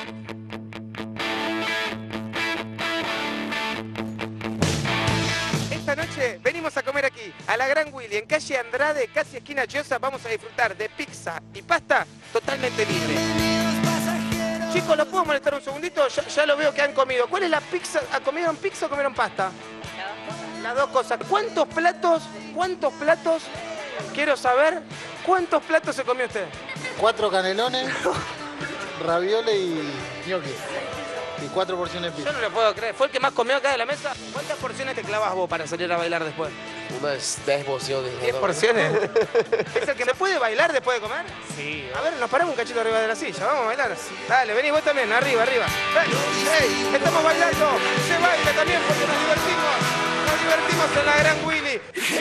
Esta noche venimos a comer aquí, a la Gran Willy, en calle Andrade, casi esquina Chiosa. Vamos a disfrutar de pizza y pasta totalmente libre. Chicos, ¿los puedo molestar un segundito? Ya lo veo que han comido. ¿Cuál es la pizza? ¿Comieron pizza o comieron pasta? Las dos cosas. ¿Cuántos platos? Quiero saber, ¿cuántos platos se comió usted? 4 canelones, ravioles y gnocchi. Y 4 porciones de Yo pizza. no le puedo creer. ¿Fue el que más comió acá de la mesa? ¿Cuántas porciones te clavas vos para salir a bailar después? Unas 10 porciones. 10 porciones. ¿Es el que se puede bailar después de comer? Sí. A ver, nos paramos un cachito arriba de la silla. Vamos a bailar. Dale, vení vos también. Arriba. Dale. ¡Ey! Estamos bailando. Se baila también porque nos divertimos. Nos divertimos en la Gran Willy.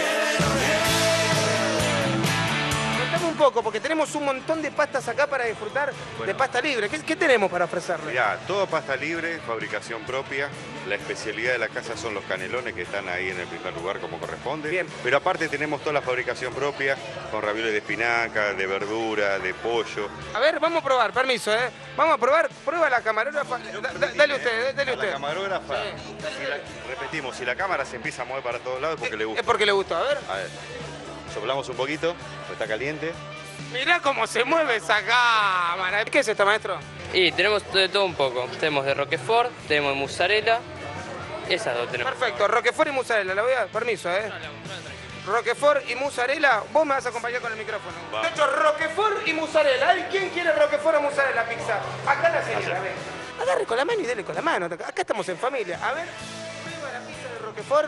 Contame un poco, porque tenemos un montón de pastas acá para disfrutar de pasta libre. ¿Qué tenemos para ofrecerle? Mirá, todo pasta libre, fabricación propia. La especialidad de la casa son los canelones que están ahí en el primer lugar como corresponde. Bien. Pero aparte tenemos toda la fabricación propia con ravioles de espinaca, de verdura, de pollo. A ver, vamos a probar, permiso, ¿eh? Vamos a probar, prueba la camarógrafa. Dale usted, dale A usted. la camarógrafa, repetimos, si la cámara se empieza a mover para todos lados es porque le gusta. Es porque le gustó, a ver. A ver, soplamos un poquito, pues está caliente. Mirá cómo se mueve esa cámara. ¿Qué es esto, maestro? Y tenemos de todo un poco. Tenemos de Roquefort, tenemos de mozzarella. Esas dos tenemos. Perfecto, Roquefort y mozzarella. La voy a... Permiso, ¿eh? Roquefort y mozzarella. Vos me vas a acompañar con el micrófono. Va. De hecho, Roquefort y mozzarella. ¿Ay, quién quiere Roquefort o mozzarella pizza? Acá la señora, ven. Agarre con la mano y dele con la mano. Acá estamos en familia. A ver, prueba la pizza de Roquefort.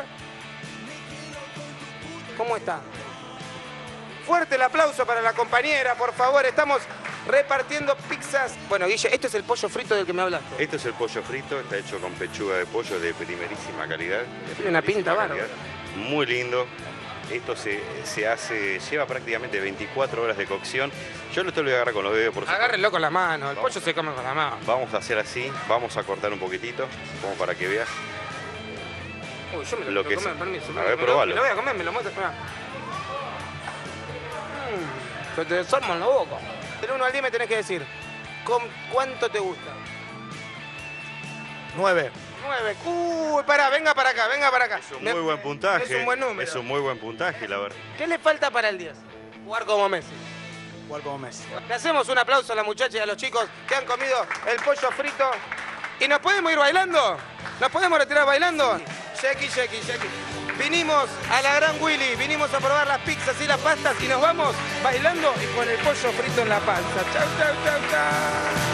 ¿Cómo está? Fuerte el aplauso para la compañera, por favor. Estamos repartiendo pizzas. Bueno, Guille, esto es el pollo frito del que me hablaste. Esto es el pollo frito, está hecho con pechuga de pollo de primerísima calidad. Tiene una pinta bárbara. Muy lindo. Esto se hace, lleva prácticamente 24 horas de cocción. Yo lo voy a agarrar con los dedos, por supuesto. Agárrenlo con la mano, el pollo se come con la mano. Vamos a hacer así, vamos a cortar un poquitito, como para que veas. Uy, yo me Lo lo que quiero comer, es- permiso. A ver, Me probalo. lo voy a comer, me lo muestro. Mirá. Se te desarma en la boca. Del 1 al 10 me tenés que decir, ¿con cuánto te gusta? 9. 9. Uy, pará, venga para acá. Es un muy buen puntaje. Es un buen número. Es un muy buen puntaje, la verdad. ¿Qué le falta para el 10? Jugar como Messi. Igual como Messi. Le hacemos un aplauso a la muchacha y a los chicos que han comido el pollo frito. ¿Y nos podemos ir bailando? ¿Nos podemos retirar bailando? Sheki. Vinimos a la Gran Willy, vinimos a probar las pizzas y las pastas y nos vamos bailando y con el pollo frito en la panza. Chau.